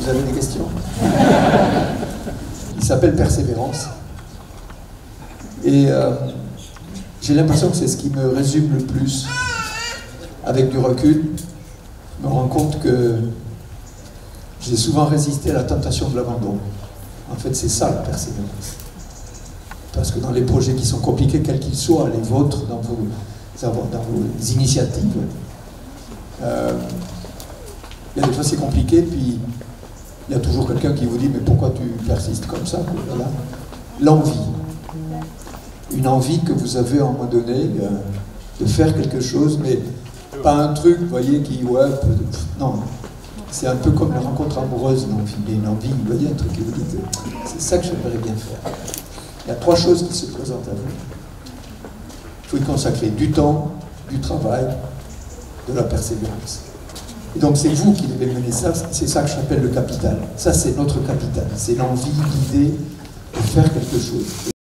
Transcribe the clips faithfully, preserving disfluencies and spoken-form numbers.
avez des questions? Il s'appelle Persévérance. Et euh, j'ai l'impression que c'est ce qui me résume le plus. Avec du recul, je me rends compte que j'ai souvent résisté à la tentation de l'abandon. En fait, c'est ça la persévérance. Parce que dans les projets qui sont compliqués, quels qu'ils soient, les vôtres, dans vos, dans vos initiatives, euh, il y a des fois c'est compliqué, puis il y a toujours quelqu'un qui vous dit « mais pourquoi tu persistes comme ça ?» Voilà. L'envie. Une envie que vous avez à un moment donné euh, de faire quelque chose, mais pas un truc, vous voyez, qui... ouais, non. C'est un peu comme la rencontre amoureuse, l'envie. Il y a une envie, vous voyez, un truc que vous dites « c'est ça que j'aimerais bien faire ». Il y a trois choses qui se présentent à vous. Il faut y consacrer du temps, du travail, de la persévérance. Et donc c'est vous qui devez mener ça, c'est ça que j'appelle le capital. Ça c'est notre capital, c'est l'envie, l'idée de faire quelque chose.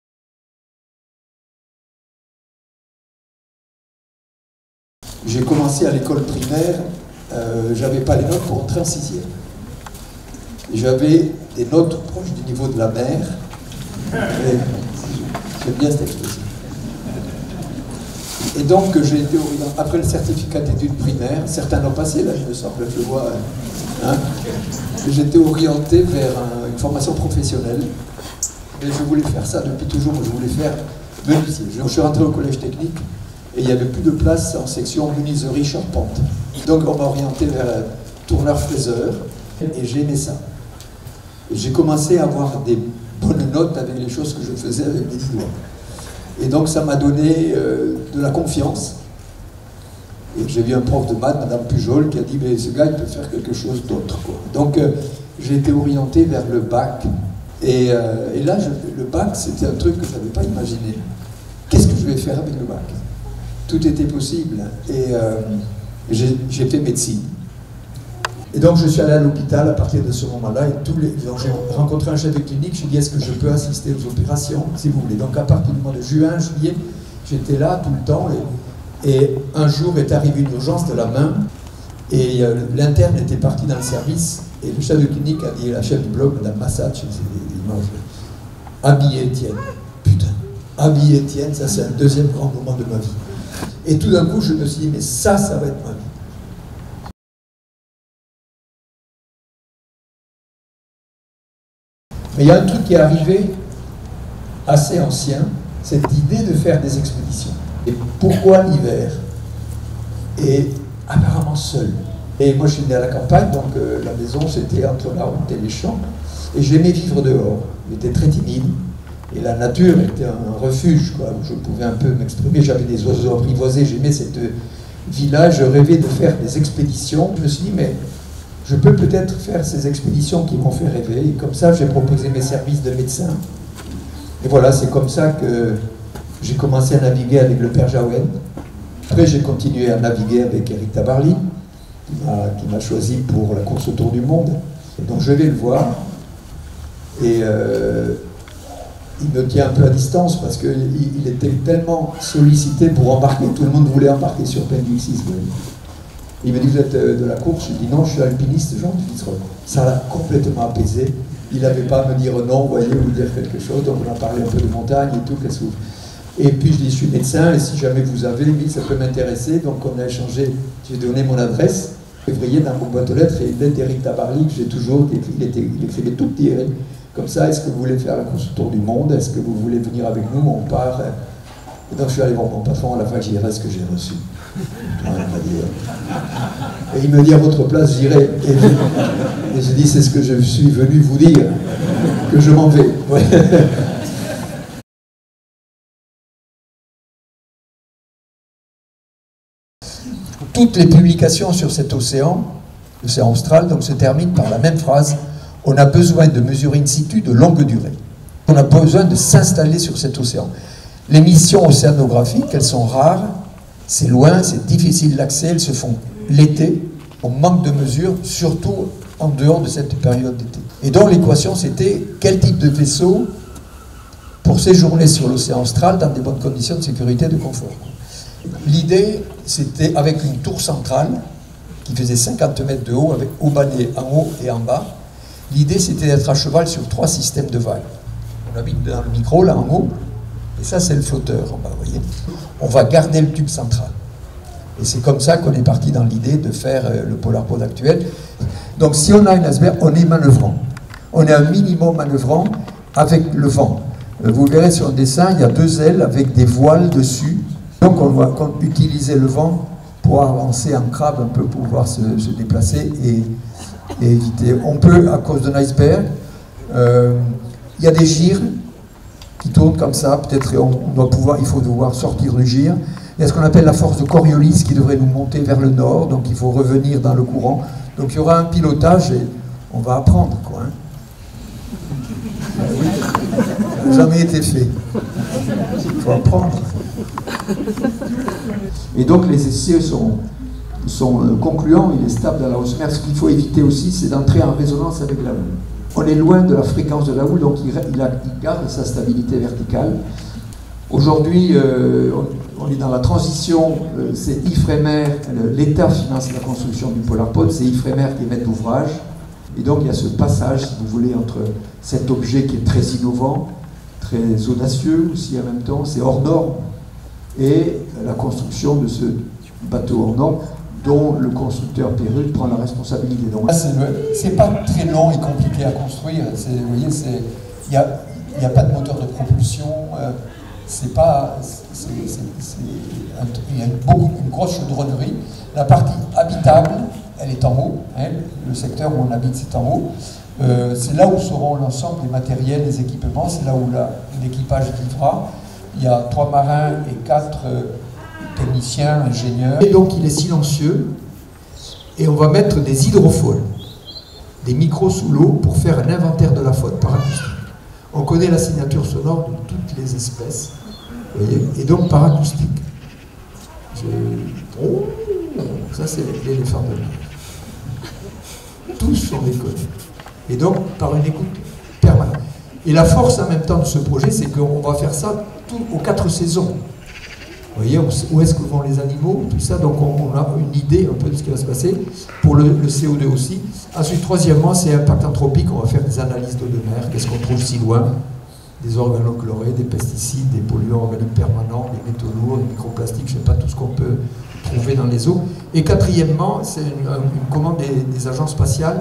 J'ai commencé à l'école primaire, euh, j'avais pas les notes pour entrer en sixième. J'avais des notes proches du niveau de la mer. J'aime bien cette expression. Et donc j'ai été orienté, après le certificat d'études primaires, certains l'ont passé, là je me semble, je le vois, hein, j'étais orienté vers un, une formation professionnelle. Et je voulais faire ça depuis toujours, je voulais faire menuisier. Je suis rentré au collège technique et il n'y avait plus de place en section menuiserie charpente. Donc on m'a orienté vers tourneur-fraiseur et j'ai aimé ça. J'ai commencé à avoir des bonnes notes avec les choses que je faisais avec mes doigts. Et donc ça m'a donné euh, de la confiance. Et j'ai vu un prof de maths, Madame Pujol, qui a dit mais ce gars il peut faire quelque chose d'autre. Donc euh, j'ai été orienté vers le bac. Et, euh, et là, je, le bac, c'était un truc que je n'avais pas imaginé. Qu'est-ce que je vais faire avec le bac? Tout était possible. Et euh, j'ai fait médecine. Et donc je suis allé à l'hôpital à partir de ce moment-là, et tous les, j'ai rencontré un chef de clinique, je lui ai dit est-ce que je peux assister aux opérations, si vous voulez. Donc à partir du mois de juin, juillet, j'étais là tout le temps, et, et un jour est arrivée une urgence de la main, et euh, l'interne était parti dans le service, et le chef de clinique a dit, la chef du bloc, Madame Massat, je sais des images, habillez Étienne, putain, habillez Étienne, ça c'est un deuxième grand moment de ma vie. Et tout d'un coup, je me suis dit, mais ça, ça va être ma vie. Mais il y a un truc qui est arrivé assez ancien, cette idée de faire des expéditions. Et pourquoi l'hiver? Et apparemment seul. Et moi je suis né à la campagne, donc euh, la maison c'était entre la route et les champs. Et j'aimais vivre dehors. J'étais très timide. Et la nature était un refuge, quoi, où je pouvais un peu m'exprimer. J'avais des oiseaux apprivoisés, j'aimais cette vie-là. Je rêvais de faire des expéditions. Je me suis dit, mais je peux peut-être faire ces expéditions qui m'ont fait rêver. Et comme ça, j'ai proposé mes services de médecin. Et voilà, c'est comme ça que j'ai commencé à naviguer avec le père Jaouen. Après, j'ai continué à naviguer avec Éric Tabarly, qui m'a choisi pour la course autour du monde. Et donc, je vais le voir. Et euh, il me tient un peu à distance parce qu'il il était tellement sollicité pour embarquer. Tout le monde voulait embarquer sur Penguin six. Il me dit, vous êtes de la course? Je dis, non, je suis alpiniste, Jean Duvitre. Ça l'a complètement apaisé. Il n'avait pas à me dire non, vous voyez, ou dire quelque chose. Donc on a parlé un peu de montagne et tout. Qu'est-ce que vous... Et puis je dis, je suis médecin, et si jamais vous avez, oui, ça peut m'intéresser. Donc on a échangé, j'ai donné mon adresse, février, dans mon boîte aux lettres, et une lettre d'Éric Tabarly que j'ai toujours, il, était, il écrivait tout petit, comme ça, est-ce que vous voulez faire la course autour du monde? Est-ce que vous voulez venir avec nous? On part. Et donc je suis allé voir mon patron, à la fin, j'ai dit, ce que j'ai reçu. Et il me dit, à votre place, j'irai. Et, et je dis, c'est ce que je suis venu vous dire, que je m'en vais. Ouais. Toutes les publications sur cet océan, l'océan austral, donc, se terminent par la même phrase, on a besoin de mesurer in situ de longue durée. On a besoin de s'installer sur cet océan. Les missions océanographiques, elles sont rares, c'est loin, c'est difficile d'accès, elles se font l'été, on manque de mesures, surtout en dehors de cette période d'été. Et donc l'équation c'était quel type de vaisseau pour séjourner sur l'océan austral dans des bonnes conditions de sécurité et de confort. L'idée c'était avec une tour centrale qui faisait cinquante mètres de haut, avec haut-bané en haut et en bas, L'idée, c'était d'être à cheval sur trois systèmes de vagues. On habite dans le micro, là, en haut, et ça, c'est le flotteur, en bas, vous voyez. On va garder le tube central. Et c'est comme ça qu'on est parti dans l'idée de faire euh, le PolarPod actuel. Donc, si on a une iceberg, on est manœuvrant. On est un minimum manœuvrant avec le vent. Euh, vous verrez sur le dessin, il y a deux ailes avec des voiles dessus. Donc, on va utiliser le vent pour avancer en crabe un peu, pour pouvoir se, se déplacer et, et éviter. On peut, à cause d'un iceberg, euh, il y a des gyres qui tournent comme ça, peut-être on, on doit pouvoir, il faut devoir sortir du gire. Il y a ce qu'on appelle la force de Coriolis qui devrait nous monter vers le nord, donc il faut revenir dans le courant. Donc il y aura un pilotage et on va apprendre, quoi. Hein. Oui, ça n'a jamais été fait. Il faut apprendre. Et donc les essais sont, sont concluants, il est stable dans la hausse mer. Ce qu'il faut éviter aussi, c'est d'entrer en résonance avec la houle. On est loin de la fréquence de la houle, donc il, il, a, il garde sa stabilité verticale. Aujourd'hui, euh, on, on est dans la transition, euh, c'est Ifremer, l'État finance la construction du PolarPod, c'est Ifremer qui est maître d'ouvrage. Et donc il y a ce passage, si vous voulez, entre cet objet qui est très innovant, très audacieux aussi en même temps, c'est hors norme, et la construction de ce bateau hors norme, dont le constructeur Perrut prend la responsabilité. Donc, c'est pas très long et compliqué à construire. Vous voyez, il n'y a, y a pas de moteur de propulsion. Euh, c'est pas, il y a beaucoup, une grosse chaudronnerie. La partie habitable, elle est en haut. Hein, le secteur où on habite, c'est en haut. Euh, c'est là où seront l'ensemble des matériels, des équipements. C'est là où l'équipage vivra. Il y a trois marins et quatre euh, techniciens, ingénieurs. Et donc il est silencieux. Et on va mettre des hydrophones, des micros sous l'eau pour faire un inventaire de la faune par acoustique. On connaît la signature sonore de toutes les espèces. Vous voyez, et donc par acoustique. Je... Oh, ça c'est l'éléphant de mer. Tous sont déconnés. Et donc par une écoute permanente. Et la force en même temps de ce projet, c'est qu'on va faire ça tout, aux quatre saisons. Vous voyez, où est-ce que vont les animaux, tout ça, donc on, on a une idée un peu de ce qui va se passer, pour le, le C O deux aussi. Ensuite, troisièmement, c'est impact anthropique, on va faire des analyses d'eau de mer, qu'est-ce qu'on trouve si loin, des organochlorés, des pesticides, des polluants organiques permanents, des métaux lourds, des microplastiques, je ne sais pas, tout ce qu'on peut trouver dans les eaux. Et quatrièmement, c'est une, une commande des, des agences spatiales,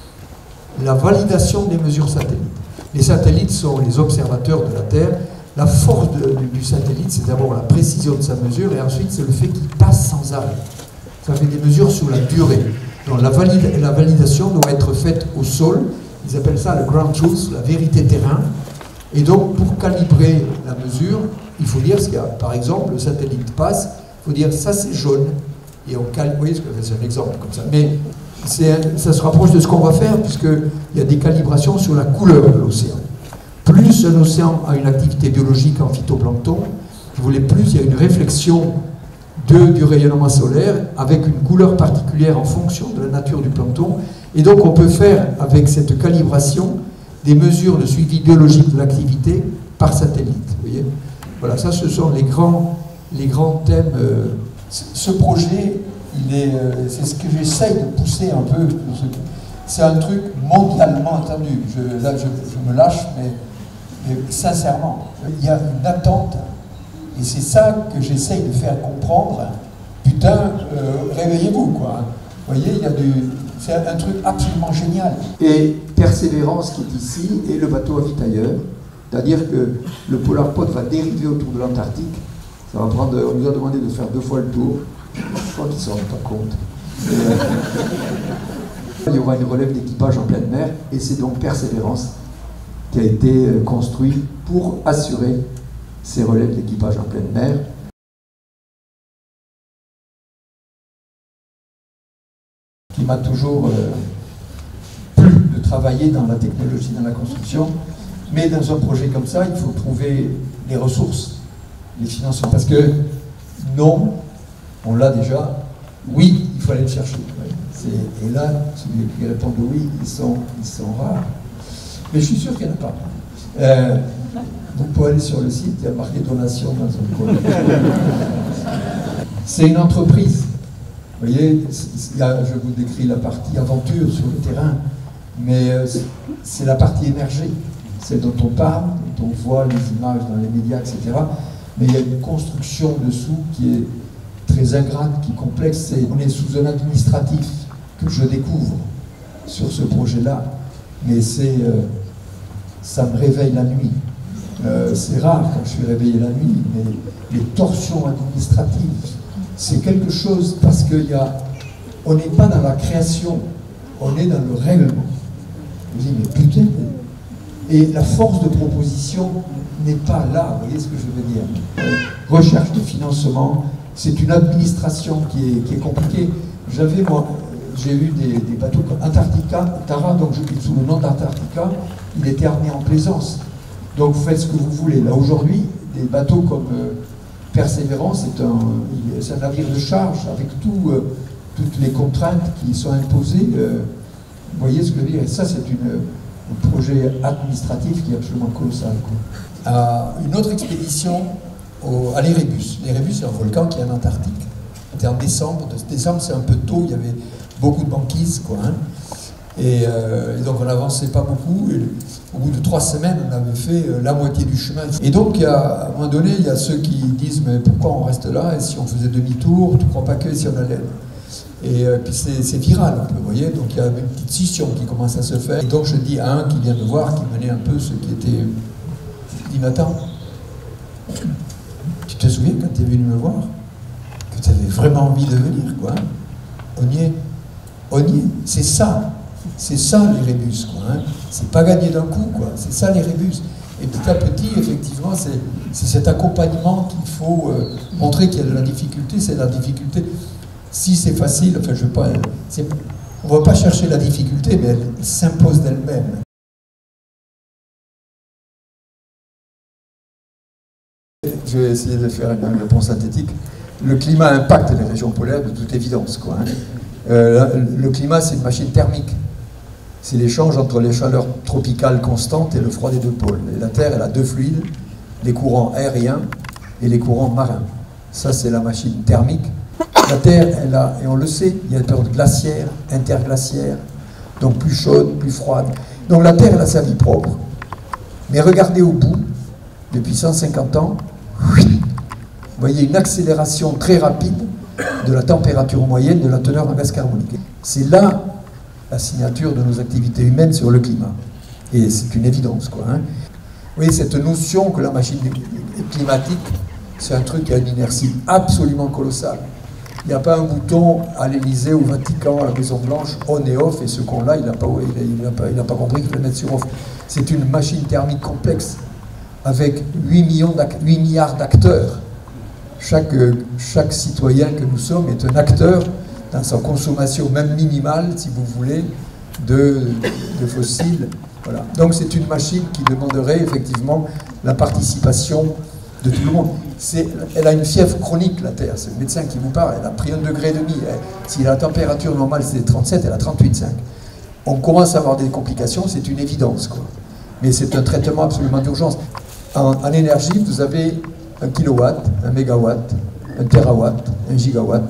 la validation des mesures satellites. Les satellites sont les observateurs de la Terre. La force de, du satellite, c'est d'abord la précision de sa mesure, et ensuite c'est le fait qu'il passe sans arrêt. Ça fait des mesures sur la durée. Donc la, valide, la validation doit être faite au sol. Ils appellent ça le ground truth, la vérité terrain. Et donc pour calibrer la mesure, il faut dire, qu'il y a, par exemple, le satellite passe, il faut dire ça c'est jaune. Et on calibre, vous voyez, c'est un exemple comme ça. Mais ça se rapproche de ce qu'on va faire, puisqu'il y a des calibrations sur la couleur de l'océan. Plus un océan a une activité biologique en phytoplancton, vous voulez plus il y a une réflexion de, du rayonnement solaire avec une couleur particulière en fonction de la nature du plancton. Et donc on peut faire avec cette calibration des mesures de suivi biologique de l'activité par satellite. Vous voyez, voilà, ça ce sont les grands, les grands thèmes. Euh, ce projet, il est, euh, c'est ce que j'essaye de pousser un peu. C'est un truc mondialement entendu. Je, là, je, je me lâche, mais, mais sincèrement, il y a une attente, et c'est ça que j'essaye de faire comprendre. Putain, euh, réveillez-vous, quoi. Vous voyez, il y a du... C'est un truc absolument génial. Et Persévérance qui est ici, et le bateau avitailleur. C'est-à-dire que le PolarPod va dériver autour de l'Antarctique. Ça va prendre, on nous a demandé de faire deux fois le tour. Je crois qu'ils ne s'en rendent pas compte. Et, euh, il y aura une relève d'équipage en pleine mer, et c'est donc Persévérance qui a été construit pour assurer ces relèves d'équipage en pleine mer. Qui m'a toujours euh, plu de travailler dans la technologie, dans la construction, mais dans un projet comme ça, il faut trouver les ressources, les financements, parce que non, on l'a déjà, oui, il faut aller le chercher. Ouais. Et là, ceux qui répondent oui, ils sont, ils sont rares. Mais je suis sûr qu'il n'y en a pas. Euh, vous pouvez aller sur le site, il y a marqué donation dans un coin. C'est une entreprise. Vous voyez, il y a, je vous décris la partie aventure sur le terrain, mais euh, c'est la partie émergée, celle dont on parle, dont on voit les images dans les médias, et cetera. Mais il y a une construction dessous qui est très ingrate, qui est complexe. Et on est sous un administratif que je découvre sur ce projet-là, mais c'est, euh, ça me réveille la nuit. Euh, c'est rare quand je suis réveillé la nuit, mais les torsions administratives, c'est quelque chose parce qu'il y a, on n'est pas dans la création, on est dans le règlement. Je me dis, mais putain, et la force de proposition n'est pas là, vous voyez ce que je veux dire. Euh, recherche de financement, c'est une administration qui est, qui est compliquée. J'avais, moi, j'ai eu des, des bateaux comme Antarctica, Tara, donc je dis sous le nom d'Antarctica, il était armé en plaisance. Donc vous faites ce que vous voulez. Là aujourd'hui, des bateaux comme euh, Persévérance, c'est un, c'est un navire de charge avec tout, euh, toutes les contraintes qui sont imposées. Euh, vous voyez ce que je veux dire. Et ça, c'est une, un projet administratif qui est absolument colossal, quoi. À une autre expédition au, à l'Erebus. L'Erebus, c'est un volcan qui est en Antarctique. C'était en décembre. De, décembre, c'est un peu tôt. Il y avait beaucoup de banquises, quoi. Hein. Et, euh, et donc on n'avançait pas beaucoup, et au bout de trois semaines on avait fait euh, la moitié du chemin. Et donc il y a, à un moment donné il y a ceux qui disent mais pourquoi on reste là, et si on faisait demi-tour, tu ne crois pas que si on allait. Et euh, puis c'est viral un peu, vous voyez, donc il y a une petite scission qui commence à se faire. Et donc je dis à un qui vient me voir, qui menait un peu ce qui était, je dis Nathan, tu te souviens quand tu es venu me voir, que tu avais vraiment envie de venir, quoi, hein? On y est, on y est, c'est ça. C'est ça l'Erebus, quoi. Hein. C'est pas gagné d'un coup, quoi. C'est ça l'Erebus. Et petit à petit, effectivement, c'est cet accompagnement qu'il faut euh, montrer qu'il y a de la difficulté. C'est la difficulté. Si c'est facile, enfin, je veux pas. On ne va pas chercher la difficulté, mais elle, elle s'impose d'elle-même. Je vais essayer de faire une réponse synthétique. Le climat impacte les régions polaires de toute évidence, quoi. Hein. Euh, le climat, c'est une machine thermique. C'est l'échange entre les chaleurs tropicales constantes et le froid des deux pôles. Et la Terre, elle a deux fluides, les courants aériens et les courants marins. Ça, c'est la machine thermique. La Terre, elle a, et on le sait, il y a des périodes glaciaires, interglaciaires, donc plus chaudes, plus froides. Donc la Terre, elle a sa vie propre. Mais regardez au bout, depuis cent cinquante ans, vous voyez une accélération très rapide de la température moyenne de la teneur en gaz carbonique. C'est là la signature de nos activités humaines sur le climat. Et c'est une évidence, quoi. Hein. Vous voyez, cette notion que la machine climatique, c'est un truc qui a une inertie absolument colossale. Il n'y a pas un bouton à l'Élysée, au Vatican, à la Maison-Blanche, on et off, et ce con-là, il n'a pas, il a pas, il a pas compris qu'il fallait mettre sur off. C'est une machine thermique complexe, avec huit milliards d'acteurs. Chaque, chaque citoyen que nous sommes est un acteur dans sa consommation, même minimale, si vous voulez, de, de fossiles. Voilà. Donc c'est une machine qui demanderait effectivement la participation de tout le monde. Elle a une fièvre chronique, la Terre. C'est le médecin qui vous parle. Elle a pris un degré et demi. Si la température normale c'est trente-sept, elle a trente-huit virgule cinq. On commence à avoir des complications, c'est une évidence, quoi. Mais c'est un traitement absolument d'urgence. En, en énergie, vous avez un kilowatt, un mégawatt, un térawatt, un gigawatt.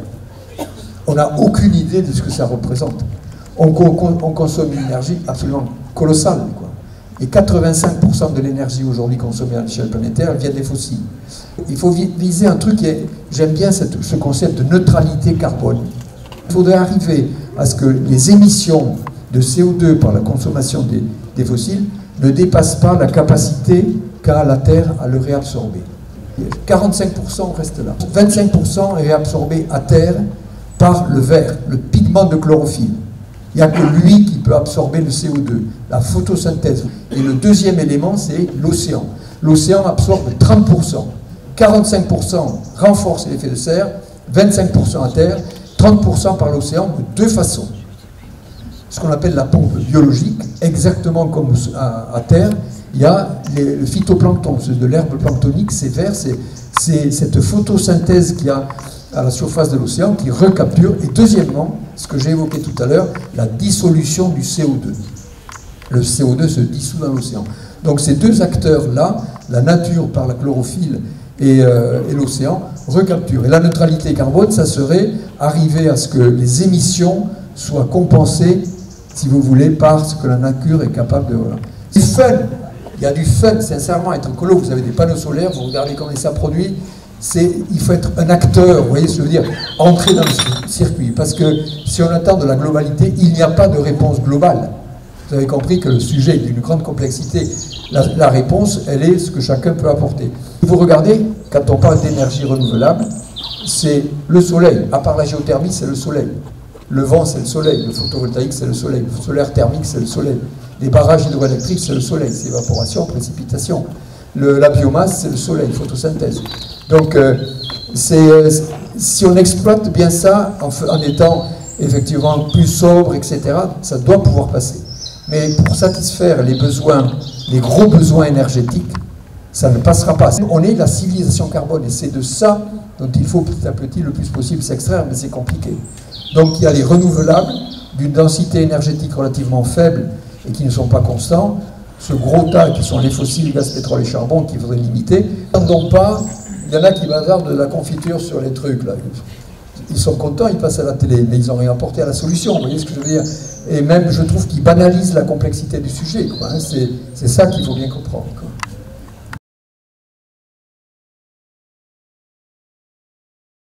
On n'a aucune idée de ce que ça représente. On, on, on consomme une énergie absolument colossale, quoi. Et quatre-vingt-cinq pour cent de l'énergie aujourd'hui consommée à l'échelle planétaire vient des fossiles. Il faut viser un truc qui est... J'aime bien cette, ce concept de neutralité carbone. Il faudrait arriver à ce que les émissions de C O deux par la consommation des, des fossiles ne dépassent pas la capacité qu'a la Terre à le réabsorber. quarante-cinq pour cent reste là. vingt-cinq pour cent est réabsorbé à terre par le verre, le pigment de chlorophylle. Il n'y a que lui qui peut absorber le C O deux, la photosynthèse. Et le deuxième élément, c'est l'océan. L'océan absorbe trente pour cent. quarante-cinq pour cent renforce l'effet de serre, vingt-cinq pour cent à terre, trente pour cent par l'océan de deux façons. Ce qu'on appelle la pompe biologique, exactement comme à, à terre, il y a les, le phytoplancton, de l'herbe planctonique, c'est vert, c'est cette photosynthèse qu'il y a à la surface de l'océan qui recapture. Et deuxièmement, ce que j'ai évoqué tout à l'heure, la dissolution du C O deux. Le C O deux se dissout dans l'océan. Donc ces deux acteurs-là, la nature par la chlorophylle et, euh, et l'océan, recapturent. Et la neutralité carbone, ça serait arriver à ce que les émissions soient compensées si vous voulez, par ce que la nature est capable de... Voilà. C'est fun, il y a du fun, sincèrement, être écolo, vous avez des panneaux solaires, vous regardez comment ça produit, il faut être un acteur, vous voyez ce que je veux dire, entrer dans le circuit, parce que si on attend de la globalité, il n'y a pas de réponse globale. Vous avez compris que le sujet est d'une grande complexité. La, la réponse, elle est ce que chacun peut apporter. Vous regardez, quand on parle d'énergie renouvelable, c'est le soleil. À part la géothermie, c'est le soleil. Le vent, c'est le soleil. Le photovoltaïque, c'est le soleil. Le solaire thermique, c'est le soleil. Les barrages hydroélectriques, c'est le soleil. C'est évaporation, précipitation. Le, la biomasse, c'est le soleil, photosynthèse. Donc, euh, euh, si on exploite bien ça, en, en étant effectivement plus sobre, et cetera, ça doit pouvoir passer. Mais pour satisfaire les besoins, les gros besoins énergétiques, ça ne passera pas. On est la civilisation carbone, et c'est de ça dont il faut petit à petit le plus possible s'extraire, mais c'est compliqué. Donc il y a les renouvelables, d'une densité énergétique relativement faible, et qui ne sont pas constants, ce gros tas qui sont les fossiles, gaz, pétrole et charbon, qu'il faudrait limiter. N'entendons pas, il y en a qui bazardent de la confiture sur les trucs, là. Ils sont contents, ils passent à la télé, mais ils n'ont rien apporté à la solution, vous voyez ce que je veux dire? Et même, je trouve qu'ils banalisent la complexité du sujet, quoi, hein. C'est ça qu'il faut bien comprendre, quoi.